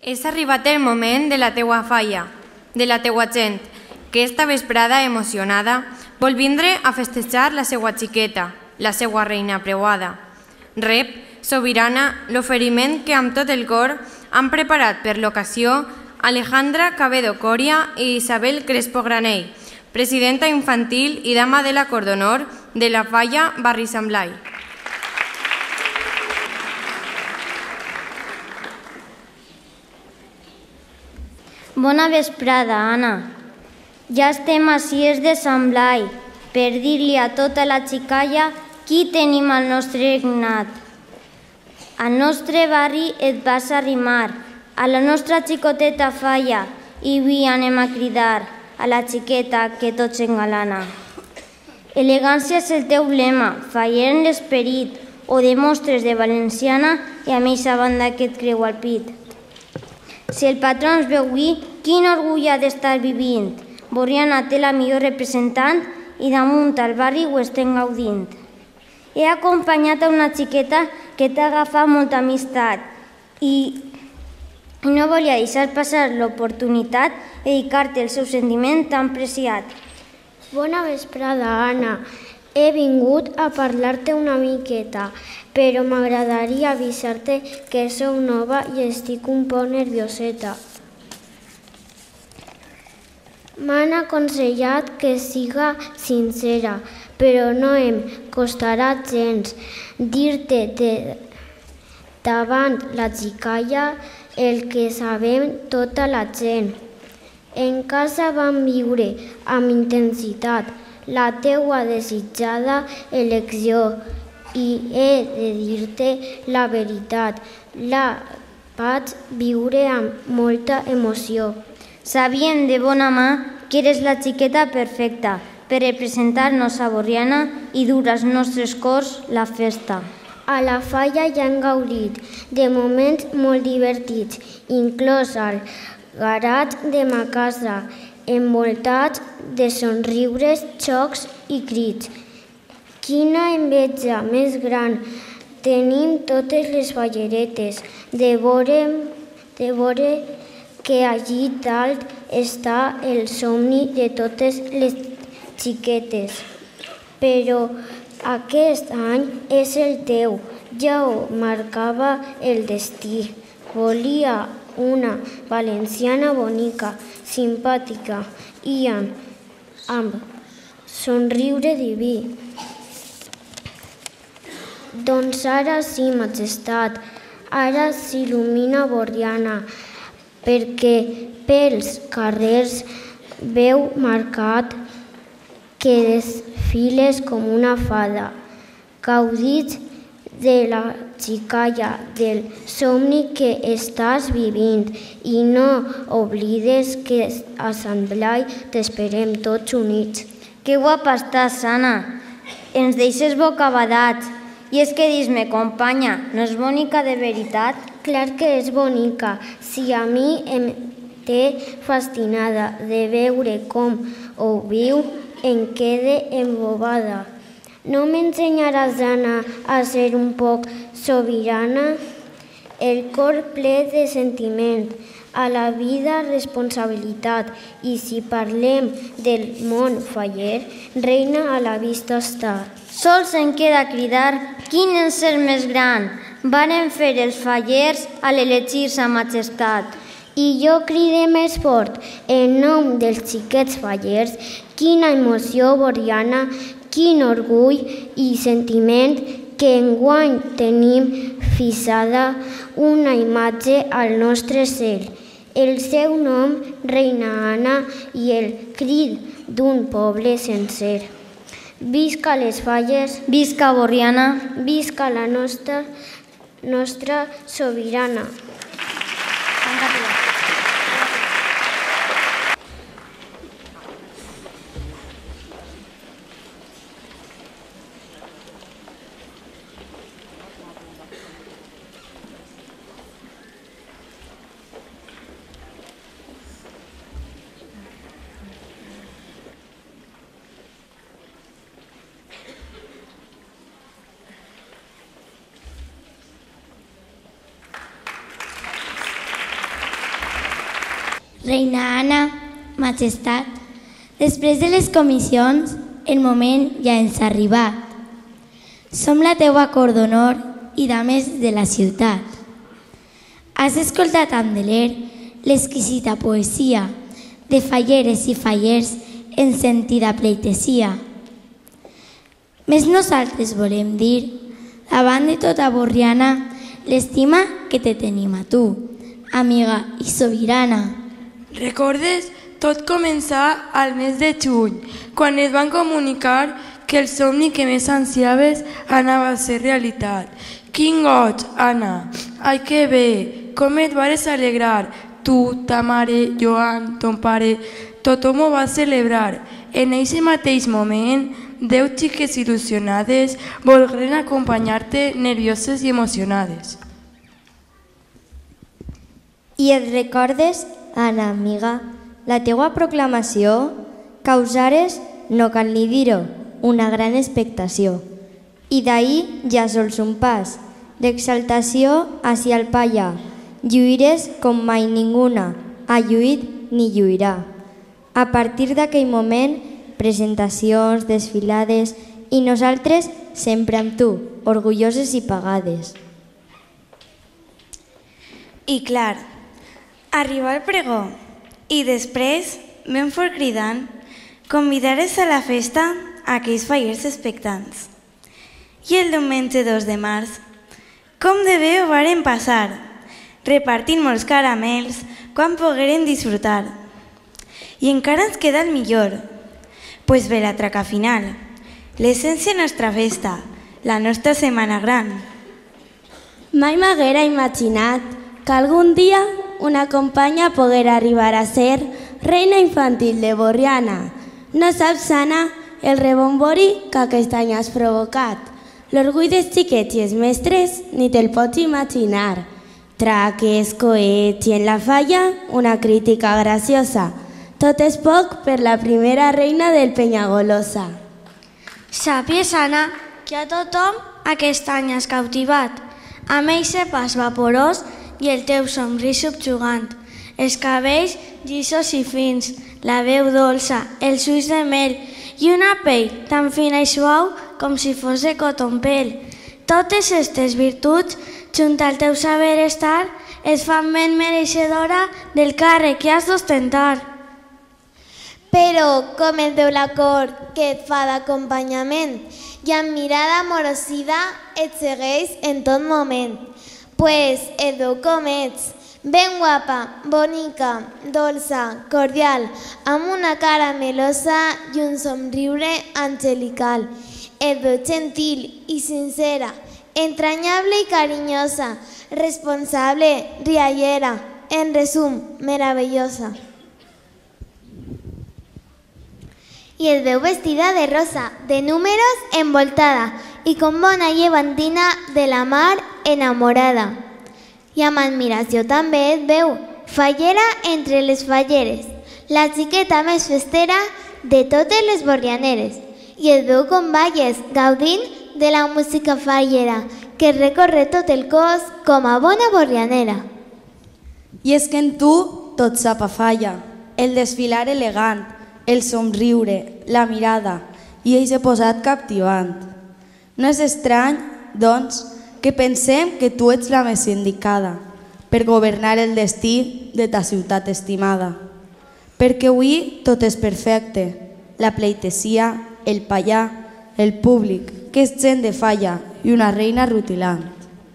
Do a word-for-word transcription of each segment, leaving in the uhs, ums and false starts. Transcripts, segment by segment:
És arribat el moment de la teua falla, de la teua gent, que esta vesprada emocionada vol vindre a festejar la seua xiqueta, la seua reina preuada. Rep, sobirana, l'oferiment que amb tot el cor han preparat per l'ocasió Alejandra Cabedo Coria i Isabel Crespo Granell, presidenta infantil i dama de la Cor d'Honor de la Falla Barri Sant Blai. Bona vesprada, Anna. Ja estem a Cies de Sant Blai per dir-li a tota la xicalla qui tenim al nostre regnat. Al nostre barri et vas arrimar, a la nostra xicoteta falla, i avui anem a cridar a la xiqueta que tot s'engalana. Elegància és el teu lema, faller en l'esperit, ho demostres de valenciana i amb eixa banda que et creu al pit. Si el patró ens veu avui, quin orgull ha d'estar vivint. Borriana té la millor representant i damunt al barri ho estem gaudint. He acompanyat a una xiqueta que t'ha agafat molta amistat i no volia deixar passar l'oportunitat de dedicar-te el seu sentiment tan preciat. Bona vesprada, Anna. He vingut a parlar-te una miqueta, però m'agradaria avisar-te que sou nova i estic un poc nervioseta. M'han aconsellat que siga sincera, però no em costarà gens dir-te davant la xicalla el que sabem tota la gent. En casa vam viure amb intensitat la teua desitjada elecció i he de dir-te la veritat, la vaig viure amb molta emoció. Sabíem de bona mà que eres la xiqueta perfecta per representar-nos a Borriana i dur als nostres cors la festa. A la falla ja hem gaudit de moments molt divertits, inclòs el garat de ma casa, envoltats de somriures, xocs i crits. Quina enveja més gran! Tenim totes les falleretes de veure, de veure que allí dalt està el somni de totes les xiquetes. Però aquest any és el teu, ja ho marcava el destí. Volia una valenciana bonica, simpàtica i amb, amb somriure diví. Doncs ara sí, majestat, ara s'il·lumina Borriana, perquè pels carrers veu marcat que desfiles com una fada. Gaudits de la xicalla, del somni que estàs vivint i no oblides que a Sant Blai t'esperem tots units. Que guapa estàs, Anna. Ens deixes bocabadats. I és que dis-me, companya, no és bonica de veritat? Clar que és bonica. Si a mi em té fascinada de veure com ho viu, em quede embobada. No m'ensenyaràs, Anna, a ser un poc sobirana? El cor ple de sentiment, a la vida responsabilitat, i si parlem del món faller, reina a la vista està. Sols em queda cridar quin és el més gran. Varen fer els fallers a l'elegir sa majestat. I jo cride més fort, en nom dels xiquets fallers, quina emoció, Borriana, quin orgull i sentiment que enguany tenim fixada una imatge al nostre cel. El seu nom, reina Anna, i el crit d'un poble sencer. Visca les falles, visca Borriana, visca la nostra, nostra sobirana. Reina Anna, Majestat, després de les comissions, el moment ja ens ha arribat. Som la teua cor d'honor i dames de la ciutat. Has escoltat amb deler l'exquisita poesia de falleres i fallers en sentida pleitesia. Més nosaltres volem dir, davant de tota Borriana, l'estima que te tenim a tu, amiga i sobirana. Recordes tot començar al mes de juny, quan es van comunicar que el somni que més ansiaves anava a ser realitat. Quin goig, Anna! Ai, que bé! Com et vares alegrar! Tu, ta mare, Joan, ton pare, tothom ho va celebrar. En eixe mateix moment, deu xiques il·lusionades volgueren acompanyar-te nervioses i emocionades. I et recordes, Anna, amiga, la teua proclamació causares, no cal ni dir-ho, una gran expectació. I d'ahir ja sols un pas, d'exaltació hacia el palla. Lluires com mai ninguna, ha lluït ni lluirà. A partir d'aquell moment, presentacions, desfilades, i nosaltres sempre amb tu, orgulloses i pagades. I clar, arribar al pregó i després, ben fort cridant, convidares a la festa a aquells fallers expectants. I el diumenge dos de març, com de bé ho varen passar, repartint molts caramels quan pogueren disfrutar. I encara ens queda el millor, pues ve la traca final, l'essència de nostra festa, la nostra setmana gran. Mai m'haguera imaginat que algun dia una companya poguera arribar a ser reina infantil de Borriana. No saps, Anna, el rebombori que aquest any has provocat. L'orgull dels xiquets i els mestres ni te'l pots imaginar. Traques, coets i en la falla una crítica graciosa. Tot és poc per la primera reina del Penyagolosa. Sàpies, Anna, que a tothom aquest any has cautivat, amb eixe pas vaporós i el teu somrís subjugant, els cabells llisos i fins, la veu dolça, els ulls de mel i una pell tan fina i suau com si fos de cotonpel. Totes aquestes virtuts, junt al teu saber estar, es fan ben mereixedora del càrrec que has d'ostentar. Però com et veu la cor que et fa d'acompanyament i amb mirada amorosida et segueix en tot moment. Pues et veu com ets, ben guapa, bonica, dolça, cordial, amb una cara melosa i un somriure angelical. Et veu gentil i sincera, entranyable i carinyosa, responsable, riallera, en resum, meravellosa. I et veu vestida de rosa, de números envoltada i com bona llevantina de la mar enamorada. I amb admiració també et veu, fallera entre les falleres, la xiqueta més festera de totes les borrianeres. I et veu com balles, gaudint de la música fallera, que recorre tot el cos com a bona borrianera. I és que en tu tot sap a falla, el desfilar elegant, el somriure, la mirada, i ell s'ha posat captivant. No és estrany, doncs, que pensem que tu ets la més indicada per governar el destí de ta ciutat estimada. Perquè avui tot és perfecte, la pleitesia, el pallà, el públic, que és gent de falla i una reina rutilant.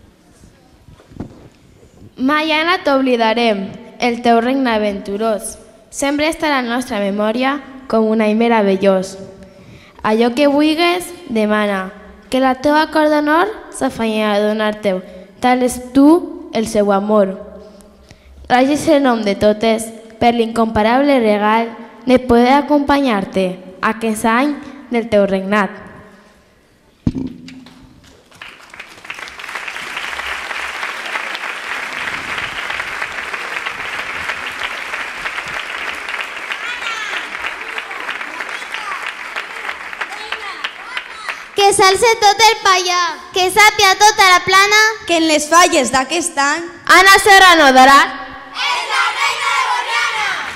Mai, Anna, t'oblidarem, el teu regne aventurós. Sempre estarà en la nostra memòria com un any meravellós. Allò que vulguis, demana, que la teua cor d'honor s'afanya a donar-te, tal és tu el seu amor. Gràcies en nom de totes per l'incomparable regal de poder acompanyar-te aquest any del teu regnat. Que s'alce tot el pallà, que sàpia tota la plana, que en les falles d'aquest any Anna Serrano d'Aran és la reina de Borriana!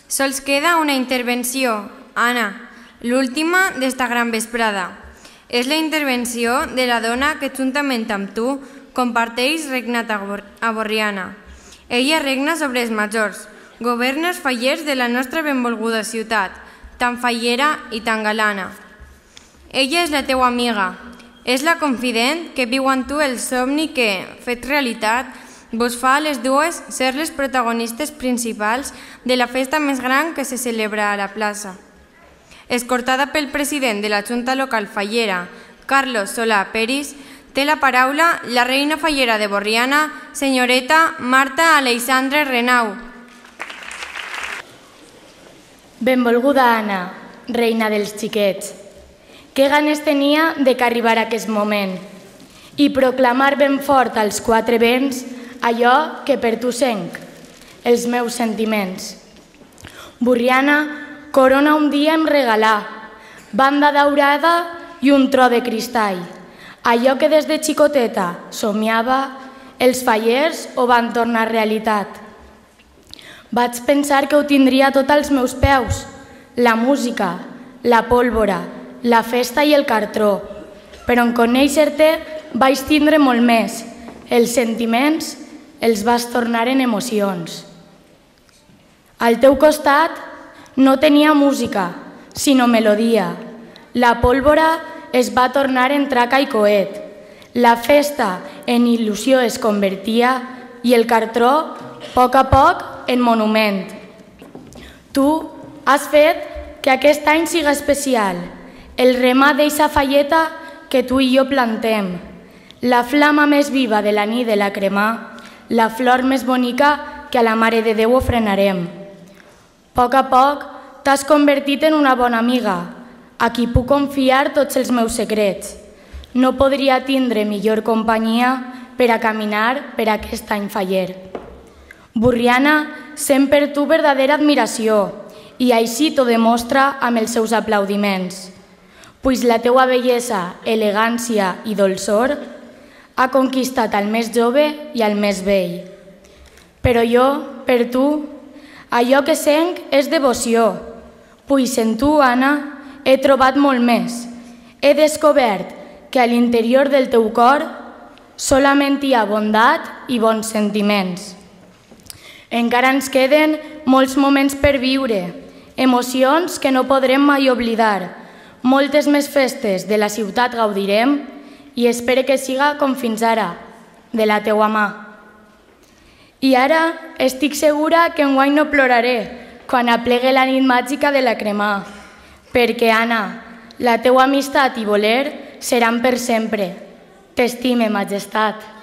Sols queda una intervenció, Anna, l'última d'esta gran vesprada. És la intervenció de la dona que juntament amb tu comparteix regnat a Borriana. Ella regna sobre els majors, governa els fallers de la nostra benvolguda ciutat, tan fallera i tan galana. Ella és la teua amiga, és la confident que viu en tu el somni que, fet realitat, vos fa a les dues ser les protagonistes principals de la festa més gran que se celebra a la plaça. Escortada pel president de la Junta Local Fallera, Carlos Solà Peris, té la paraula la reina fallera de Borriana, senyoreta Marta Aleixandre Renau. Benvolguda Anna, reina dels xiquets. Que ganes tenia de que arribara aquest moment i proclamar ben fort als quatre vents allò que per tu senc, els meus sentiments. Borriana, corona un dia em regalà, banda daurada i un tro de cristall. Allò que des de xicoteta somiava, els fallers ho van tornar realitat. Vaig pensar que ho tindria tot als meus peus, la música, la pólvora, la festa i el cartró, però en conèixer-te vaig tindre molt més. Els sentiments els vas tornar en emocions. Al teu costat no tenia música, sinó melodia. La pólvora es va tornar en traca i coet. La festa en il·lusió es convertia i el cartró, a poc a poc, en monument. Tu has fet que aquest any siga especial, el remar d'eixa falleta que tu i jo plantem, la flama més viva de la nit de la cremar, la flor més bonica que a la Mare de Déu ofrenarem. A poc a poc t'has convertit en una bona amiga, a qui puc confiar tots els meus secrets. No podria tindre millor companyia per a caminar per aquest any faller. Borriana sent per tu verdadera admiració i així t'ho demostra amb els seus aplaudiments, pues la teua bellesa, elegància i dolçor ha conquistat al més jove i al més vell. Però jo, per tu, allò que sent és devoció, pues en tu, Anna, he trobat molt més. He descobert que a l'interior del teu cor solament hi ha bondat i bons sentiments. Encara ens queden molts moments per viure, emocions que no podrem mai oblidar. Moltes més festes de la ciutat gaudirem i espero que siga com fins ara, de la teua mà. I ara estic segura que enguany no ploraré quan aplegue la nit màgica de la cremà, perquè, Anna, la teua amistat i voler seran per sempre. T'estime, majestat.